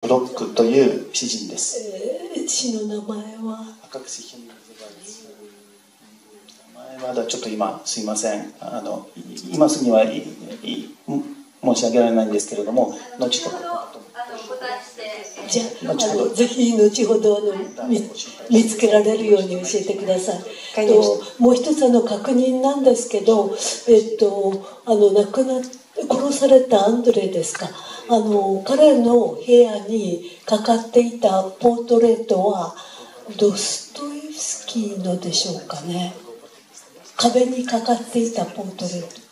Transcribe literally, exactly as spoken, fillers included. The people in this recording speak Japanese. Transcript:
ロックという詩人です。 えー、詩の名前は名前はちょっと今すいません、あの今すぐにはいい申し上げられないんですけれども、後ほどじゃあ、あのぜひ後ほどあの 見, 見つけられるように教えてください。ともう一つあの確認なんですけど、えっとあの亡くなっ殺されたアンドレですか、あの彼の部屋にかかっていたポートレートはドストエフスキーのでしょうかね。壁にかかっていたポートレート。